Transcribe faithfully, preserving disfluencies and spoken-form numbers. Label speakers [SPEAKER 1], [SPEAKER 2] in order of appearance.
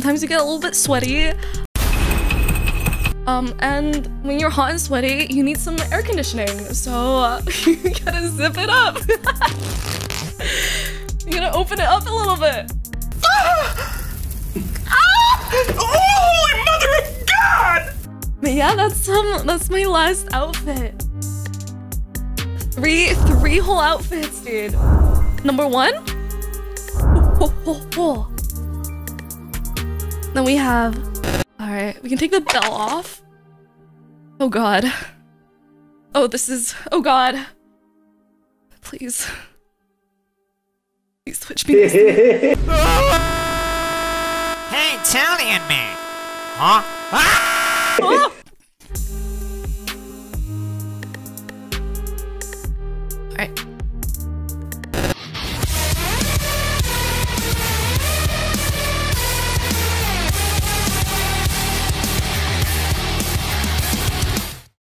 [SPEAKER 1] sometimes you get a little bit sweaty. Um, and when you're hot and sweaty, you need some air conditioning. So uh, you gotta zip it up. You gotta open it up a little bit. Ah! Ah!
[SPEAKER 2] Holy mother of God!
[SPEAKER 1] But yeah, that's um, that's my last outfit. Three, three whole outfits, dude. Number one. Oh, oh, oh. Then we have. All right, we can take the bell off. Oh God. Oh, this is. Oh God. Please. Please switch me.
[SPEAKER 3] Hey, Italian man. Huh? Ah!
[SPEAKER 1] Oh!